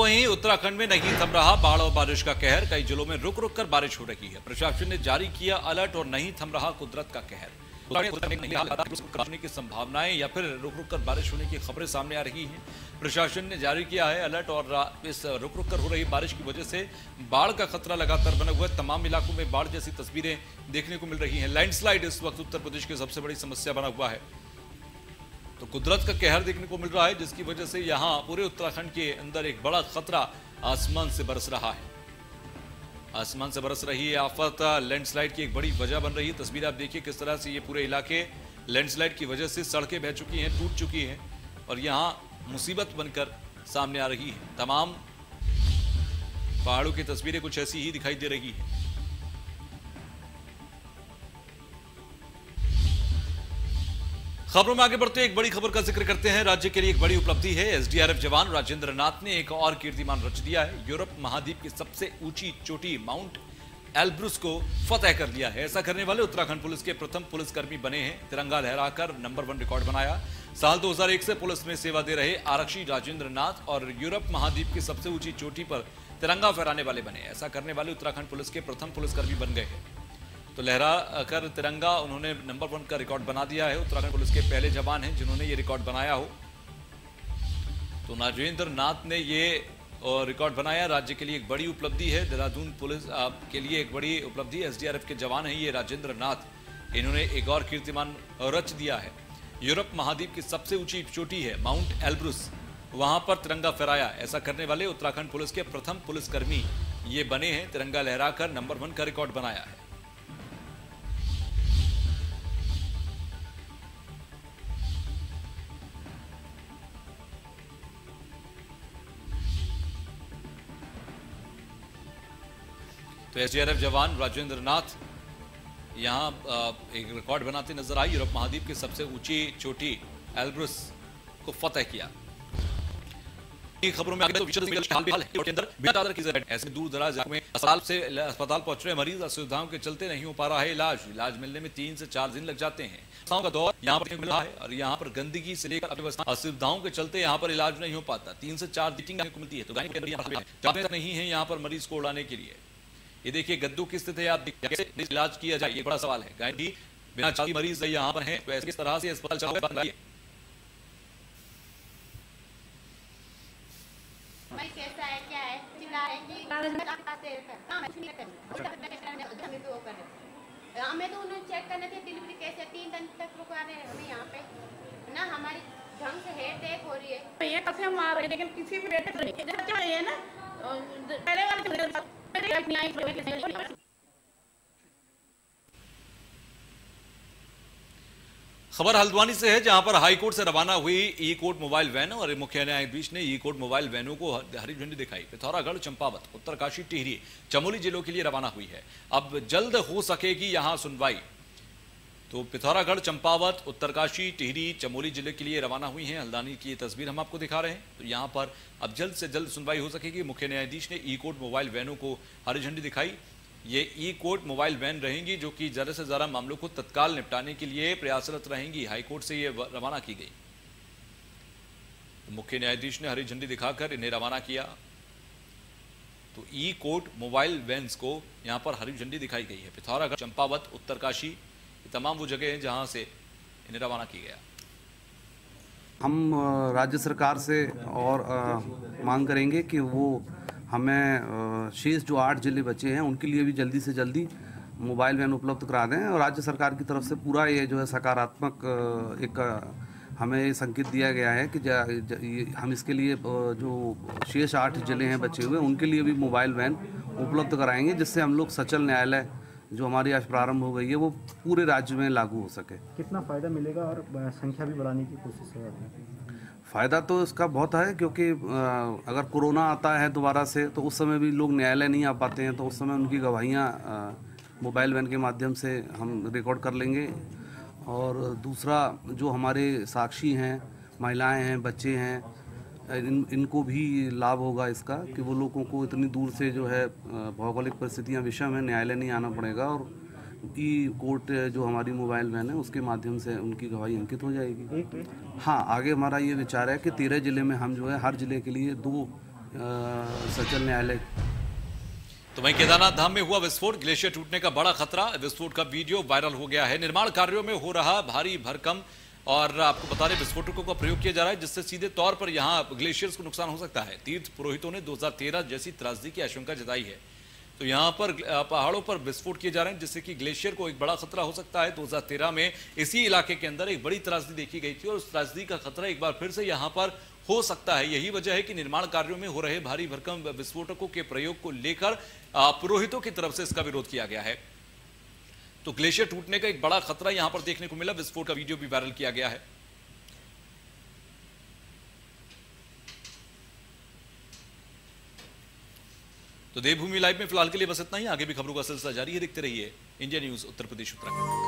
वहीं उत्तराखंड में नहीं थम रहा बाढ़ और बारिश का कहर। कई जिलों में रुक रुक कर बारिश हो रही है। प्रशासन ने जारी किया अलर्ट और नहीं थम रहा कुदरत का कहर। होने की संभावनाएं या फिर रुक रुक कर बारिश होने की खबरें सामने आ रही हैं। प्रशासन ने जारी किया है अलर्ट और इस रुक रुक कर हो रही बारिश की वजह से बाढ़ का खतरा लगातार बना हुआ है। तमाम इलाकों में बाढ़ जैसी तस्वीरें देखने को मिल रही हैं। लैंडस्लाइड इस वक्त उत्तर प्रदेश की सबसे बड़ी समस्या बना हुआ है। तो कुदरत का कहर देखने को मिल रहा है, जिसकी वजह से यहाँ पूरे उत्तराखंड के अंदर एक बड़ा खतरा आसमान से बरस रहा है। आसमान से बरस रही है आफत लैंडस्लाइड की एक बड़ी वजह बन रही है। तस्वीर आप देखिए किस तरह से ये पूरे इलाके लैंडस्लाइड की वजह से सड़कें बह चुकी हैं, टूट चुकी हैं और यहाँ मुसीबत बनकर सामने आ रही है। तमाम पहाड़ों की तस्वीरें कुछ ऐसी ही दिखाई दे रही है। खबरों में आगे बढ़ते एक बड़ी खबर का जिक्र करते हैं। राज्य के लिए एक बड़ी उपलब्धि है। एसडीआरएफ जवान राजेंद्र नाथ ने एक और कीर्तिमान रच दिया है। यूरोप महाद्वीप की सबसे ऊंची चोटी माउंट एल्ब्रुस को फतेह कर लिया है। ऐसा करने वाले उत्तराखंड पुलिस के प्रथम पुलिसकर्मी बने हैं। तिरंगा लहराकर नंबर 1 रिकॉर्ड बनाया। साल 2001 से पुलिस में सेवा दे रहे आरक्षी राजेंद्र नाथ और यूरोप महाद्वीप की सबसे ऊंची चोटी पर तिरंगा फहराने वाले बने। ऐसा करने वाले उत्तराखंड पुलिस के प्रथम पुलिसकर्मी बन गए हैं। तो लहरा कर तिरंगा उन्होंने नंबर 1 का रिकॉर्ड बना दिया है। उत्तराखंड पुलिस के पहले जवान हैं जिन्होंने ये रिकॉर्ड बनाया हो। तो राजेंद्र नाथ ने ये रिकॉर्ड बनाया। राज्य के लिए एक बड़ी उपलब्धि है। देहरादून पुलिस के लिए एक बड़ी उपलब्धि। एसडीआरएफ के जवान हैं ये राजेंद्र नाथ। इन्होंने एक और कीर्तिमान रच दिया है। यूरोप महाद्वीप की सबसे ऊंची चोटी है माउंट एल्ब्रुस, वहां पर तिरंगा फहराया। ऐसा करने वाले उत्तराखंड पुलिस के प्रथम पुलिसकर्मी ये बने हैं। तिरंगा लहराकर नंबर 1 का रिकॉर्ड बनाया है। तो एसडीआरएफ जवान राजेंद्र नाथ यहां एक रिकॉर्ड बनाते नजर आए। यूरोप महाद्वीप की सबसे ऊंची चोटी एल्ब्रुस को फतेह किया। खबरों में आगे ऐसे दूर दराज में अस्पताल पहुंच रहे मरीज असुविधाओं के चलते नहीं हो पा रहा है इलाज मिलने में 3 से 4 दिन लग जाते हैं। का दौर यहाँ पर मिल रहा है और यहाँ पर गंदगी से लेकर असुविधाओं के चलते यहाँ पर इलाज नहीं हो पाता। 3 से 4 मीटिंग मिलती है तो नहीं है यहाँ पर मरीज को उड़ाने के लिए। ये देखिए गद्दू की स्थिति है, आप कैसे इलाज किया जाए ये बड़ा सवाल है। गाय भी बिना चाबी मरीज यहाँ पर हैं तो ऐसे किस तरह से अस्पताल चलाओगे? कैसा है क्या है चिल्ला है कि हमें तो उन्हें चेक करने थे डिलीवरी कैसे 3 दिन तक रुका रहे हैं हमें यहाँ पे ना। हमारी ढंग से हेड टेक हो रही है। ये कैसे मार रहे हैं लेकिन किसी भी रेट क्या है ना पहले वाले खबर हल्द्वानी से है, जहां पर हाईकोर्ट से रवाना हुई ई कोर्ट मोबाइल वैन और मुख्य न्यायाधीश ने ई कोर्ट मोबाइल वैनों को हरी झंडी दिखाई। पिथौरागढ़, चंपावत, उत्तरकाशी, टिहरी, चमोली जिलों के लिए रवाना हुई है। अब जल्द हो सकेगी यहां सुनवाई। तो पिथौरागढ़, चंपावत, उत्तरकाशी, टिहरी, चमोली जिले के लिए रवाना हुई हैं। हल्द्वानी की तस्वीर हम आपको दिखा रहे हैं। तो यहां पर अब जल्द से जल्द सुनवाई हो सकेगी। मुख्य न्यायाधीश ने ई कोर्ट मोबाइल वैनों को हरी झंडी दिखाई। ये ई कोर्ट मोबाइल वैन रहेंगी जो कि ज्यादा से ज्यादा मामलों को तत्काल निपटाने के लिए प्रयासरत रहेंगी। हाईकोर्ट से ये रवाना की गई। तो मुख्य न्यायाधीश ने हरी झंडी दिखाकर इन्हें रवाना किया। तो ई कोर्ट मोबाइल वैन्स को यहां पर हरी झंडी दिखाई गई है। पिथौरागढ़, चंपावत, उत्तरकाशी, ये तमाम वो जगह हैं जहां से इन्हें रवाना किया गया। हम राज्य सरकार से और मांग करेंगे कि वो हमें शेष जो 8 जिले बचे हैं उनके लिए भी जल्दी से जल्दी मोबाइल वैन उपलब्ध करा दें। और राज्य सरकार की तरफ से पूरा ये जो है सकारात्मक एक हमें संकेत दिया गया है कि हम इसके लिए जो शेष 8 जिले हैं बचे हुए उनके लिए भी मोबाइल वैन उपलब्ध कराएंगे, जिससे हम लोग सचल न्यायालय जो हमारी आज प्रारंभ हो गई है वो पूरे राज्य में लागू हो सके। कितना फ़ायदा मिलेगा और संख्या भी बढ़ाने की कोशिश है? फ़ायदा तो इसका बहुत है, क्योंकि अगर कोरोना आता है दोबारा से तो उस समय भी लोग न्यायालय नहीं आ पाते हैं, तो उस समय उनकी गवाहियाँ मोबाइल वैन के माध्यम से हम रिकॉर्ड कर लेंगे। और दूसरा जो हमारे साक्षी हैं, महिलाएं हैं, बच्चे हैं, इनको भी लाभ होगा इसका कि वो लोगों को इतनी दूर से जो है भौगोलिक परिस्थितियाँ विषम है न्यायालय नहीं आना पड़ेगा। और ई कोर्ट जो हमारी मोबाइल वैन है उसके माध्यम से उनकी गवाही अंकित हो जाएगी। हाँ, आगे हमारा ये विचार है कि 13 जिले में हम जो है हर जिले के लिए 2 सचल न्यायालय। तो वहीं केदारनाथ धाम में हुआ विस्फोट, ग्लेशियर टूटने का बड़ा खतरा, विस्फोट का वीडियो वायरल हो गया है। निर्माण कार्यों में हो रहा भारी भरकम और आपको बता दें विस्फोटकों का प्रयोग किया जा रहा है, जिससे सीधे तौर पर यहां ग्लेशियर्स को नुकसान हो सकता है। तीर्थ पुरोहितों ने 2013 जैसी त्रासदी की आशंका जताई है। तो यहां पर पहाड़ों पर विस्फोट किए जा रहे हैं, जिससे कि ग्लेशियर को एक बड़ा खतरा हो सकता है। 2013 में इसी इलाके के अंदर एक बड़ी त्रासदी देखी गई थी और उस त्रासदी का खतरा एक बार फिर से यहां पर हो सकता है। यही वजह है कि निर्माण कार्यों में हो रहे भारी भरकम विस्फोटकों के प्रयोग को लेकर पुरोहितों की तरफ से इसका विरोध किया गया है। तो ग्लेशियर टूटने का एक बड़ा खतरा यहां पर देखने को मिला। विस्फोट का वीडियो भी वायरल किया गया है। तो देवभूमि लाइव में फिलहाल के लिए बस इतना ही। आगे भी खबरों का सिलसिला जारी है, देखते रहिए इंडिया न्यूज उत्तर प्रदेश उत्तराखंड।